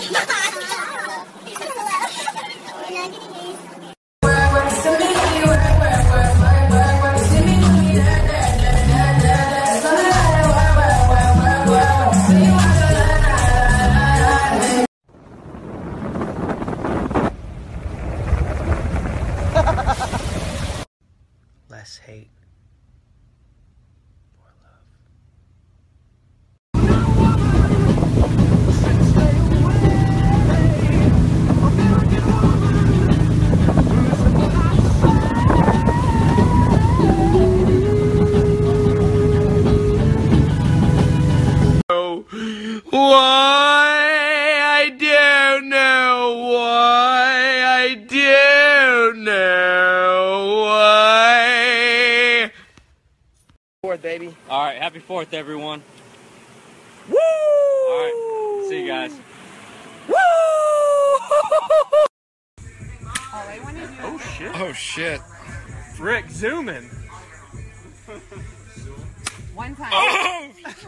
Less hate. Why? I don't know why. I don't know why. 4th, baby. Alright, happy 4th, everyone. Woo! Alright, see you guys. Woo! Oh shit. Oh shit. Rick, zoom in. One time. Oh!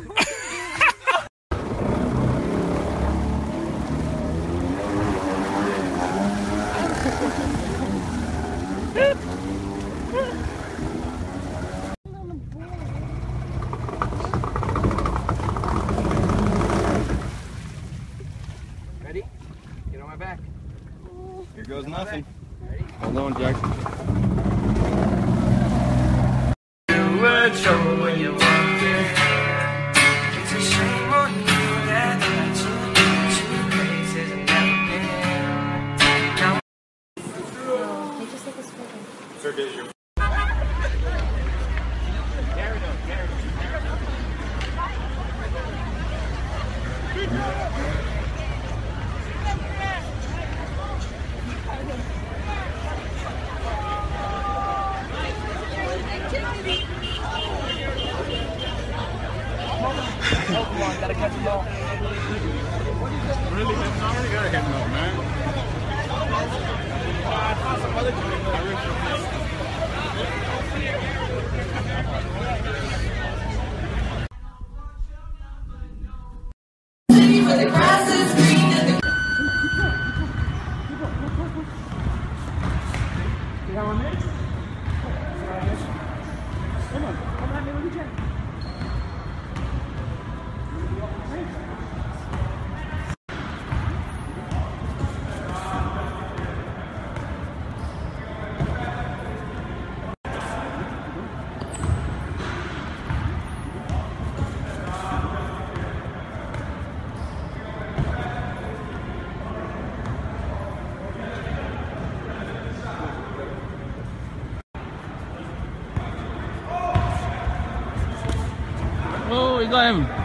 Ready? Get on my back. Here goes nothing. Ready? Hold on, Jack. You were trouble when you walked in. It's a shame on you that two places have never been. They just like this photo. Sir, did you? Come on, gotta catch them all. Really? I already got a hit note, man. Oh, we got him.